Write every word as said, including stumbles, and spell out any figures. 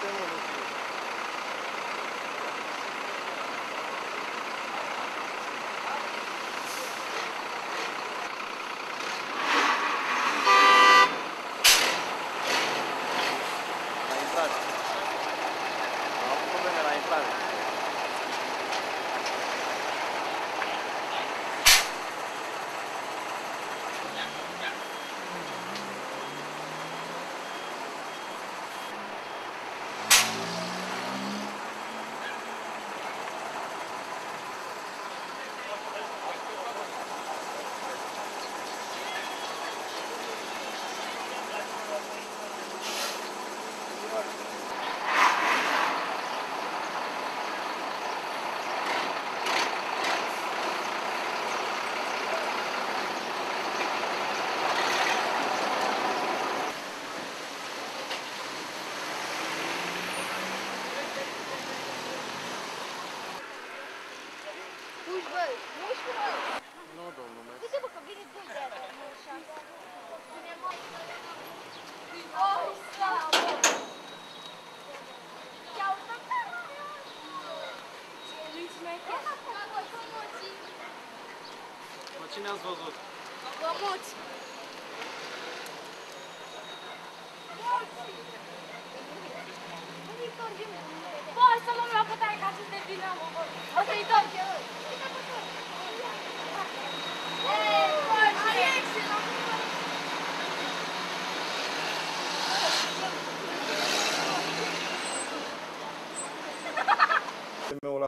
Nu, domnul, mai... Uite, bă, că vine dum de asta, nu așa. Oh, slavă! Ce-au făcut? Nu-i șmecher. Mă, cine ați văzut? Gomuți! Bă, să mă la pătare ca să te vină, mă, bă! O să-i dau eu!